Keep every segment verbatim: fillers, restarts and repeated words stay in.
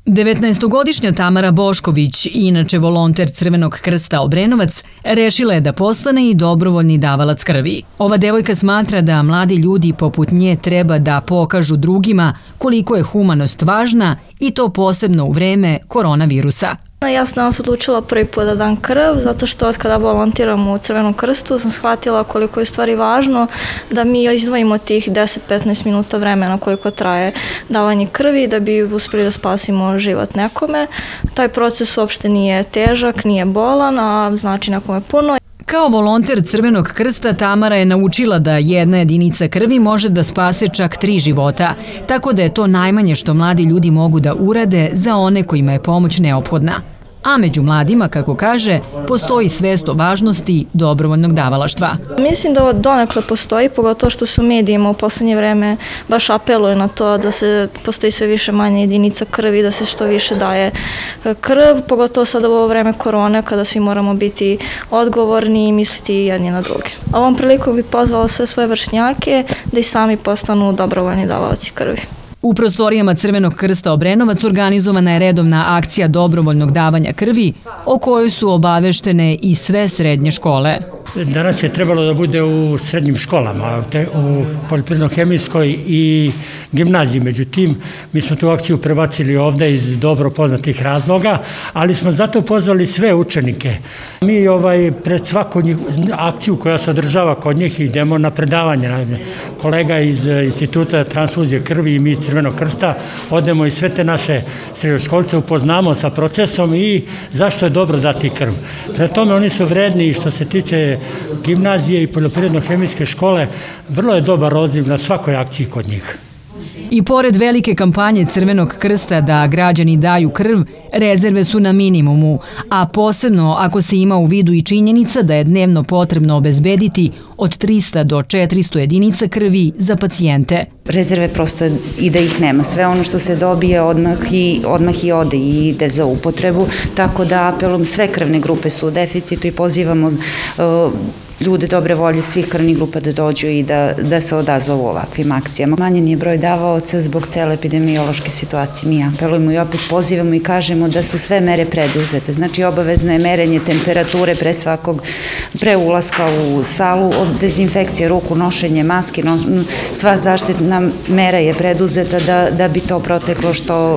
devetnaestogodišnja Tamara Bošković, inače volonter Crvenog krsta Obrenovac, rešila je da postane i dobrovoljni davalac krvi. Ova devojka smatra da mladi ljudi poput nje treba da pokažu drugima koliko je humanost važna i to posebno u vreme koronavirusa. Ja sam danas odlučila prvi put da dam krv, zato što od kada volontiram u Crvenom krstu sam shvatila koliko je stvari važno da mi izdvojimo tih deset do petnaest minuta vremena koliko traje davanje krvi da bi uspjeli da spasimo život nekome. Taj proces uopšte nije težak, nije bolan, a znači nekome puno. Kao volonter Crvenog krsta Tamara je naučila da jedna jedinica krvi može da spase čak tri života, tako da je to najmanje što mladi ljudi mogu da urade za one kojima je pomoć neophodna. A među mladima, kako kaže, postoji svest o važnosti dobrovoljnog davalaštva. Mislim da ovo donekle postoji, pogotovo što su medijima u poslednje vreme baš apeluju na to da se postoji sve više manje jedinica krvi, da se što više daje krv, pogotovo sad u ovo vreme korone kada svi moramo biti odgovorni i misliti jedni na druge. Ovom priliku bih pozvala sve svoje vršnjake da i sami postanu dobrovoljni davaoci krvi. U prostorijama Crvenog krsta Obrenovac organizovana je redovna akcija dobrovoljnog davanja krvi o kojoj su obaveštene i sve srednje škole. Danas je trebalo da bude u srednjim školama, u poljoprivredno-hemijskoj i gimnaziji. Međutim, mi smo tu akciju prebacili ovde iz dobro poznatih razloga, ali smo zato pozvali sve učenike. Mi ovaj, pred svaku akciju koja se održava kod njih idemo na predavanje. Kolega iz Instituta transfuzije krvi i mi iz Crvenog krsta odemo i sve te naše srednjoškolce upoznamo sa procesom i zašto je dobro dati krv. Pre tome oni su vredni što se tiče gimnazije i poljoprivredno-hemijske škole, vrlo je dobar odziv na svakoj akciji kod njih. I pored velike kampanje Crvenog krsta da građani daju krv, rezerve su na minimumu, a posebno ako se ima u vidu i činjenica da je dnevno potrebno obezbediti od trista do četiristo jedinica krvi za pacijente. Rezerve prosto i da ih nema. Sve ono što se dobije odmah i, odmah i ode i ide za upotrebu, tako da apelom sve krvne grupe su u deficitu i pozivamo uh, ljude dobre volje svih krvnih grupa da dođu i da, da se odazovu ovakvim akcijama. Manjen je broj davaoca zbog cele epidemiološke situacije. Mi apelujemo i opet pozivamo i kažemo da su sve mere preduzete. Znači obavezno je merenje temperature pre svakog, pre ulaska u salu, dezinfekcija ruku, nošenje maske, no, sva zaštitna mera je preduzeta da, da bi to proteklo što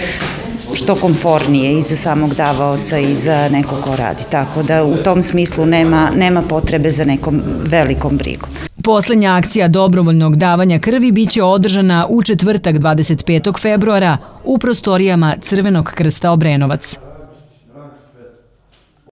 što komfornije i za samog davaoca i za nekog ko radi. Tako da u tom smislu nema, nema potrebe za nekom velikom brigom. Poslednja akcija dobrovoljnog davanja krvi biće održana u četvrtak dvadeset petog februara u prostorijama Crvenog krsta Obrenovac.